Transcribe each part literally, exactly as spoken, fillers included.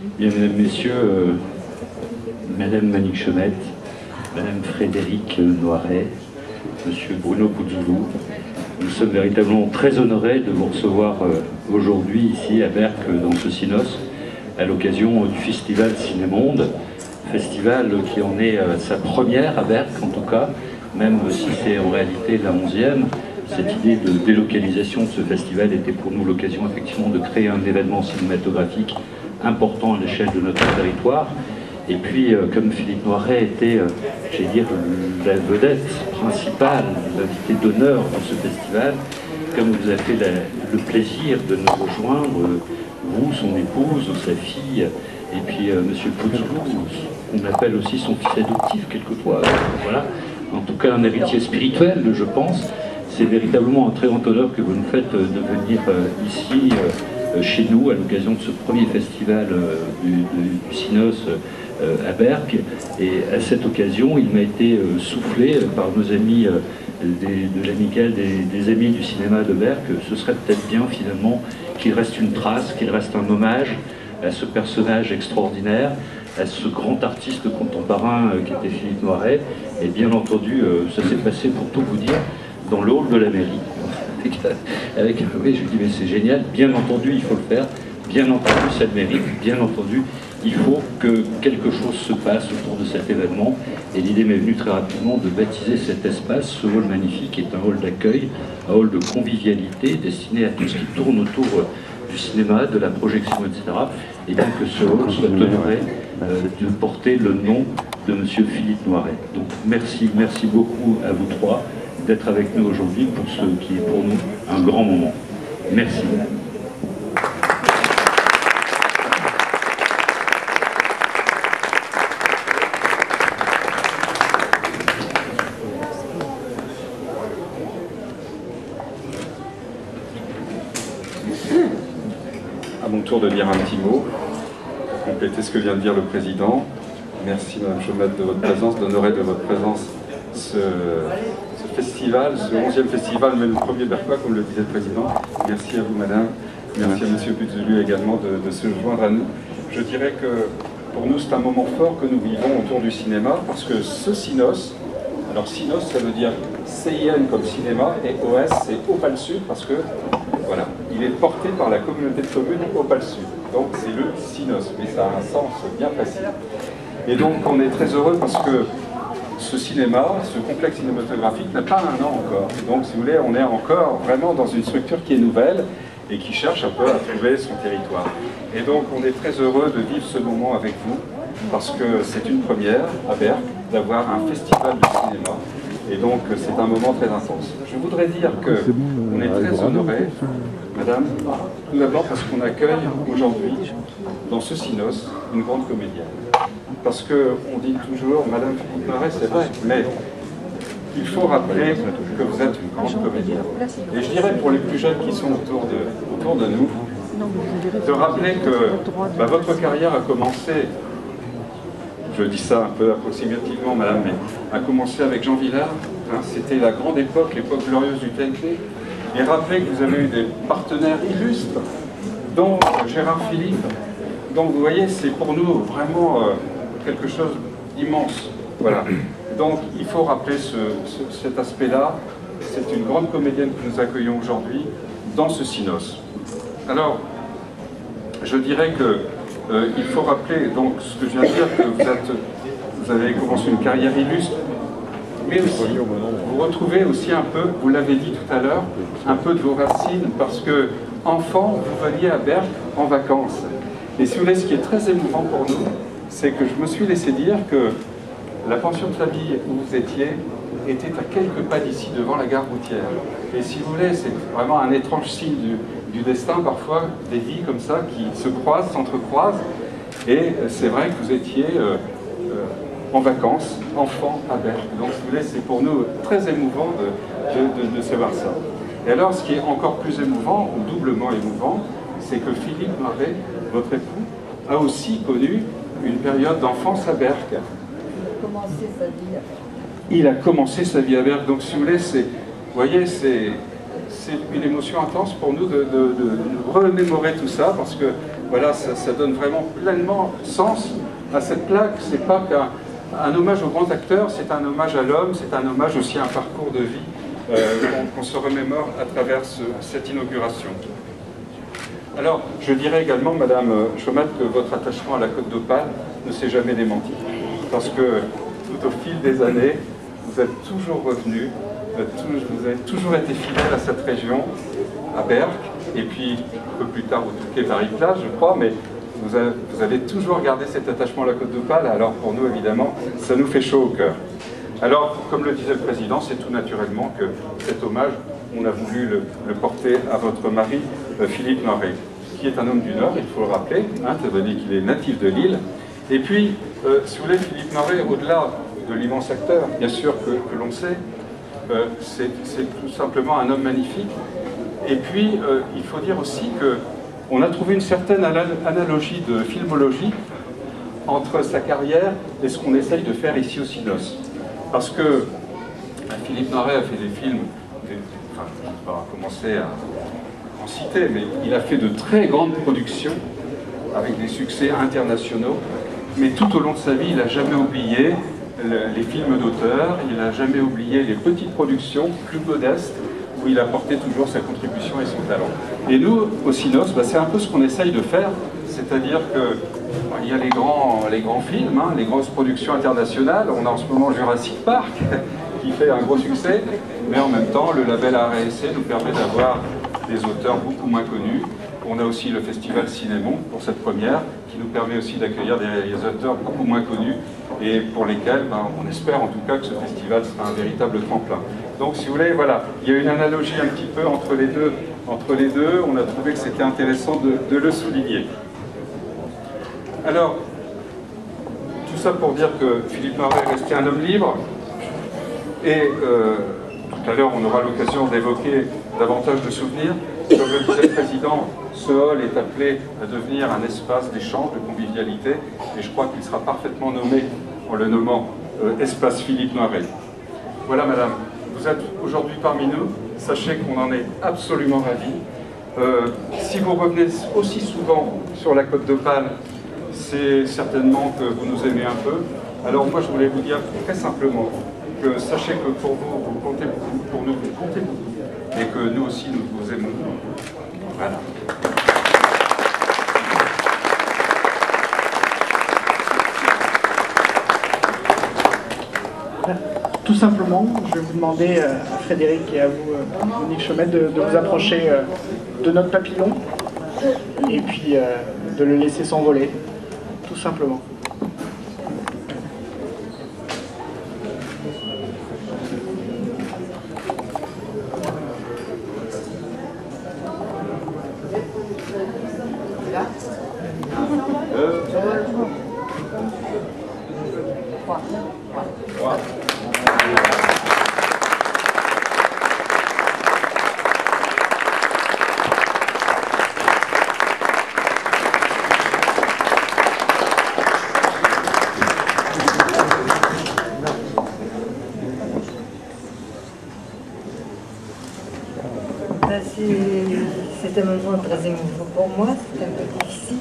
Bien, mesdames, messieurs, euh, Madame Monique Chomette, Madame Frédérique Noiret, Monsieur Bruno Pouzoulou, nous sommes véritablement très honorés de vous recevoir euh, aujourd'hui ici à Berck dans ce Synos à l'occasion du festival Cinémonde, festival qui en est euh, sa première à Berck en tout cas, même si c'est en réalité la onzième. Cette idée de délocalisation de ce festival était pour nous l'occasion effectivement de créer un événement cinématographique important à l'échelle de notre territoire. Et puis, euh, comme Philippe Noiret était, euh, j'allais dire, la vedette principale, l'invité d'honneur dans ce festival, comme vous avez fait la, le plaisir de nous rejoindre, euh, vous, son épouse, sa fille, et puis euh, Monsieur Pouzoulou, on appelle aussi son fils adoptif quelquefois, euh, voilà, en tout cas un héritier spirituel, je pense. C'est véritablement un très grand honneur que vous nous faites euh, de venir euh, ici, euh, chez nous, à l'occasion de ce premier festival euh, du, du, du Synos euh, à Berck. Et à cette occasion, il m'a été euh, soufflé euh, par nos amis euh, des, de l'amicale des, des amis du cinéma de Berck, ce serait peut-être bien finalement qu'il reste une trace, qu'il reste un hommage à ce personnage extraordinaire, à ce grand artiste contemporain euh, qui était Philippe Noiret. Et bien entendu, euh, ça s'est passé, pour tout vous dire, dans le hall de la mairie. Avec, oui, je lui dis, mais c'est génial, bien entendu, il faut le faire, bien entendu, ça le mérite, bien entendu, il faut que quelque chose se passe autour de cet événement. Et l'idée m'est venue très rapidement de baptiser cet espace, ce hall magnifique, qui est un hall d'accueil, un hall de convivialité, destiné à tout ce qui tourne autour du cinéma, de la projection, et cetera. Et bien que ce hall soit honoré euh, de porter le nom de Monsieur Philippe Noiret. Donc merci, merci beaucoup à vous trois d'être avec nous aujourd'hui pour ce qui est pour nous un grand moment. Merci. À mon tour de dire un petit mot, pour compléter ce que vient de dire le Président. Merci Madame Chomette de votre présence, d'honorer de votre présence ce, ce festival, ce onzième festival, mais le premier berquois, comme le disait le Président. Merci à vous Madame, merci à Monsieur Pouzoulou également de, de se joindre à nous. Je dirais que pour nous c'est un moment fort que nous vivons autour du cinéma, parce que ce Synos, alors Synos ça veut dire C I N comme cinéma, et O S c'est Opale Sud, parce que voilà, il est porté par la communauté de communes Opale Sud. Donc c'est le Synos, mais ça a un sens bien précis. Et donc on est très heureux parce que ce cinéma, ce complexe cinématographique n'a pas un an encore. Donc si vous voulez, on est encore vraiment dans une structure qui est nouvelle et qui cherche un peu à trouver son territoire. Et donc on est très heureux de vivre ce moment avec vous, parce que c'est une première à Berck d'avoir un festival de cinéma. Et donc c'est un moment très intense. Je voudrais dire qu'on est très honorés, Madame, tout d'abord parce qu'on accueille aujourd'hui, dans ce Synos, une grande comédienne. Parce qu'on dit toujours, Madame Philippe Noiret, c'est vrai, mais il faut rappeler que vous êtes une grande comédienne. Et je dirais pour les plus jeunes qui sont autour de, autour de nous, de rappeler que bah, votre carrière a commencé, je dis ça un peu approximativement, Madame, mais a commencé avec Jean Vilar. Hein, c'était la grande époque, l'époque glorieuse du T N T. Et rappelez que vous avez eu des partenaires illustres, dont Gérard Philippe. Donc vous voyez, c'est pour nous vraiment euh, quelque chose d'immense. Voilà. Donc il faut rappeler ce, ce, cet aspect-là. C'est une grande comédienne que nous accueillons aujourd'hui dans ce Synos. Alors, je dirais que euh, il faut rappeler donc ce que je viens de dire, que vous, êtes, vous avez commencé une carrière illustre, mais aussi vous retrouvez aussi un peu, vous l'avez dit tout à l'heure, un peu de vos racines, parce que enfant, vous veniez à Berck en vacances. Et si vous voulez, ce qui est très émouvant pour nous, c'est que je me suis laissé dire que la pension de famille où vous étiez était à quelques pas d'ici, devant la gare routière. Et si vous voulez, c'est vraiment un étrange signe du, du destin, parfois, des vies comme ça, qui se croisent, s'entrecroisent. Et c'est vrai que vous étiez euh, euh, en vacances, enfant à Berck. Donc si vous voulez, c'est pour nous très émouvant de, de, de, de savoir ça. Et alors, ce qui est encore plus émouvant, ou doublement émouvant, c'est que Philippe Noiret, votre époux, a aussi connu une période d'enfance à Berck. Il a commencé sa vie à Berck. Il a commencé sa vie à Berck. Donc, si vous voulez, c'est, vous voyez, c'est une émotion intense pour nous de, de, de, de remémorer tout ça, parce que voilà, ça, ça donne vraiment pleinement sens à cette plaque. C'est pas qu'un un hommage au grand acteur, c'est un hommage à l'homme, c'est un hommage aussi à un parcours de vie euh, qu'on qu'on se remémore à travers ce, cette inauguration. Alors, je dirais également, Madame Chomat, que votre attachement à la Côte d'Opale ne s'est jamais démenti. Parce que tout au fil des années, vous êtes toujours revenu, vous avez toujours été fidèle à cette région, à Berck, et puis un peu plus tard au Touquet-Paris-Plage, je crois, mais vous avez, vous avez toujours gardé cet attachement à la Côte d'Opale. Alors pour nous, évidemment, ça nous fait chaud au cœur. Alors, comme le disait le Président, c'est tout naturellement que cet hommage, on a voulu le, le porter à votre mari, euh, Philippe Noiret, qui est un homme du Nord, il faut le rappeler, hein, étant donné qu'il est natif de Lille. Et puis, euh, si vous voulez, Philippe Noiret, au-delà de l'immense acteur, bien sûr, que, que l'on sait, euh, c'est tout simplement un homme magnifique. Et puis, euh, il faut dire aussi qu'on a trouvé une certaine analogie de filmologie entre sa carrière et ce qu'on essaye de faire ici au Cinos. Parce que Philippe Noiret a fait des films, des, enfin, je ne vais pas commencer à en citer, mais il a fait de très grandes productions avec des succès internationaux, mais tout au long de sa vie, il n'a jamais oublié le, les films d'auteur, il n'a jamais oublié les petites productions plus modestes, où il apportait toujours sa contribution et son talent. Et nous, au Cinos, bah, c'est un peu ce qu'on essaye de faire, c'est-à-dire que bah, il y a les grands, les grands films, hein, les grosses productions internationales. On a en ce moment Jurassic Park, qui fait un gros succès, mais en même temps, le label A R S C nous permet d'avoir des auteurs beaucoup moins connus. On a aussi le Festival Cinémon pour cette première, qui nous permet aussi d'accueillir des réalisateurs beaucoup moins connus, et pour lesquels ben, on espère en tout cas que ce festival sera un véritable tremplin. Donc si vous voulez, voilà, il y a une analogie un petit peu entre les deux. Entre les deux, on a trouvé que c'était intéressant de, de le souligner. Alors, tout ça pour dire que Philippe Noiret est resté un homme libre, et euh, tout à l'heure on aura l'occasion d'évoquer davantage de souvenirs. Comme le disait le Président, ce hall est appelé à devenir un espace d'échange, de convivialité, et je crois qu'il sera parfaitement nommé en le nommant euh, Espace Philippe Noiret. Voilà, Madame, vous êtes aujourd'hui parmi nous, sachez qu'on en est absolument ravis. Euh, si vous revenez aussi souvent sur la Côte d'Opale, c'est certainement que vous nous aimez un peu. Alors moi, je voulais vous dire très simplement que sachez que pour vous, vous comptez beaucoup, pour nous, vous comptez beaucoup, et que nous aussi, nous vous aimons. Voilà. Tout simplement, je vais vous demander à Frédéric et à vous, Monique Chomet, de, de vous approcher de notre papillon et puis euh, de le laisser s'envoler, tout simplement. C'est un moment très émouvant pour moi, c'est un peu difficile.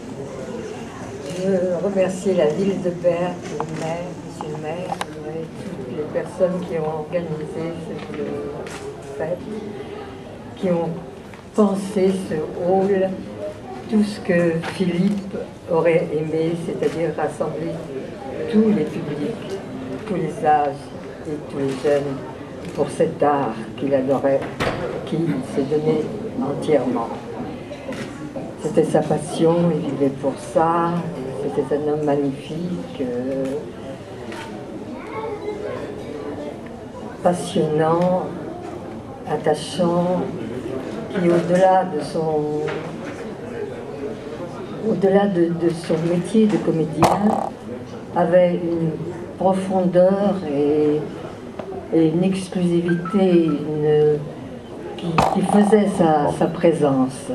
Je remercie la ville de Berck, le maire, monsieur le maire, et toutes les personnes qui ont organisé cette fête, qui ont pensé ce hall, tout ce que Philippe aurait aimé, c'est-à-dire rassembler tous les publics, tous les âges et tous les jeunes pour cet art qu'il adorait, qu'il s'est donné entièrement. C'était sa passion, il vivait pour ça, c'était un homme magnifique, euh, passionnant, attachant, qui au-delà de son au-delà de, de son métier de comédien avait une profondeur et, et une exclusivité, une Qui, qui faisait sa, sa présence.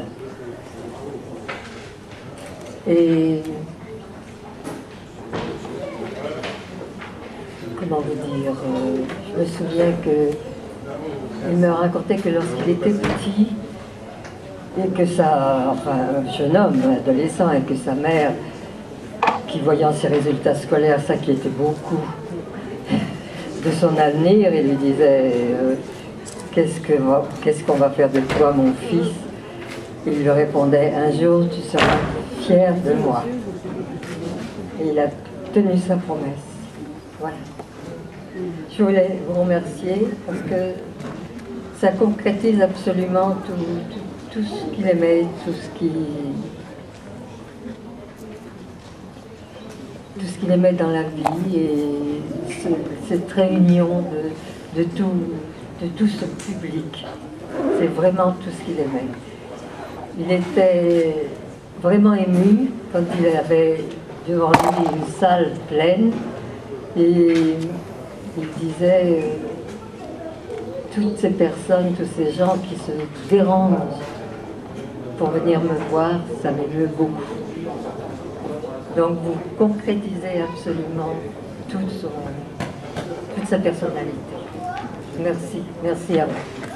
Et comment vous dire, euh, je me souviens que il me racontait que lorsqu'il était petit, et que sa, enfin un jeune homme, un adolescent, et que sa mère, qui voyant ses résultats scolaires s'inquiétait beaucoup de son avenir et lui disait euh, qu'est-ce que qu'est-ce qu'on va faire de toi mon fils? Et il lui répondait un jour tu seras fier de moi. Et il a tenu sa promesse. Voilà. Je voulais vous remercier parce que ça concrétise absolument tout, tout, tout ce qu'il aimait, tout ce qui tout ce qu'il aimait dans la vie, et ce, cette réunion de, de, tout, de tout ce public. C'est vraiment tout ce qu'il aimait. Il était vraiment ému quand il avait devant lui une salle pleine, et il disait euh, toutes ces personnes, tous ces gens qui se dérangent pour venir me voir, ça m'émeut beaucoup. Donc vous concrétisez absolument toute, son, toute sa personnalité. Merci, merci à vous.